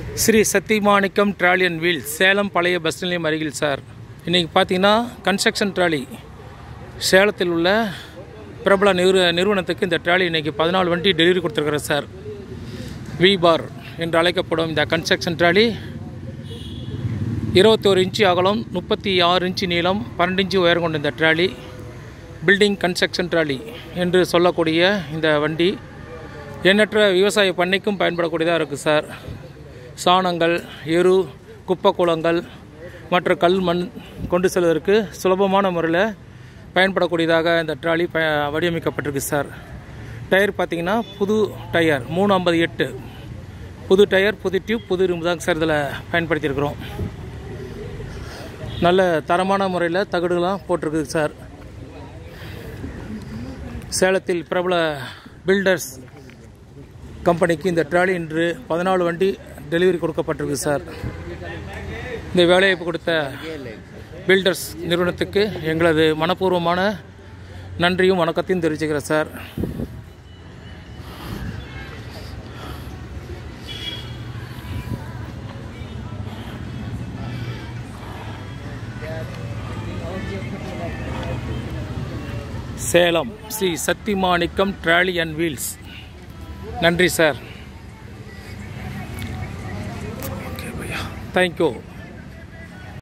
Sri Sathyamanickam trolley and wheels Salem பழைய bus நிலையம் அருகில் சார். இன்றைக்கி பார்த்தீங்கன்னா கன்ஸ்ட்ரக்ஷன் ட்ராலி சேலத்தில் உள்ள பிரபல நிறுவனத்துக்கு இந்த ட்ராலி இன்றைக்கி 14 வண்டி டெலிவரி கொடுத்துருக்குறேன் சார். வி பார் என்று அழைக்கப்படும் இந்த கன்ஸ்ட்ரக்ஷன் ட்ராலி 21 இன்ச்சு அகலம், 36 இன்ச்சு நீளம், 12 இன்ச்சு உயரம் கொண்ட இந்த ட்ராலி பில்டிங் கன்ஸ்ட்ரக்ஷன் ட்ராலி என்று சொல்லக்கூடிய இந்த வண்டி எண்ணற்ற விவசாய பண்ணைக்கும் பயன்படக்கூடியதாக இருக்குது சார். சாணங்கள், எரு, குப்பை கூலங்கள் மற்ற கல் மண் கொண்டு செல்வதற்கு சுலபமான முறையில் பயன்படக்கூடியதாக இந்த ட்ராலி வடிவமைக்கப்பட்டிருக்கு சார். டயர் பார்த்திங்கன்னா புது டயர் 358, புது டயர், புது டியூப், புது இரும்பு தான் சார் இதில் பயன்படுத்தியிருக்கிறோம். நல்ல தரமான முறையில் தகடுலாம் போட்டிருக்குது சார். சேலத்தில் பிரபல பில்டர்ஸ் கம்பெனிக்கு இந்த ட்ராலி இன்று 14 வண்டி டெலிவரி கொடுக்கப்பட்டிருக்கு சார். இந்த வேலைவாய்ப்பு கொடுத்த பில்டர்ஸ் நிறுவனத்துக்கு எங்களது மனப்பூர்வமான நன்றியும் வணக்கத்தையும் தெரிவிச்சுக்கிறேன் sir. Salem Shri Sathyamanickam trolley and wheels. நன்றி சார். ஓகே பையா, தேங்க்யூ.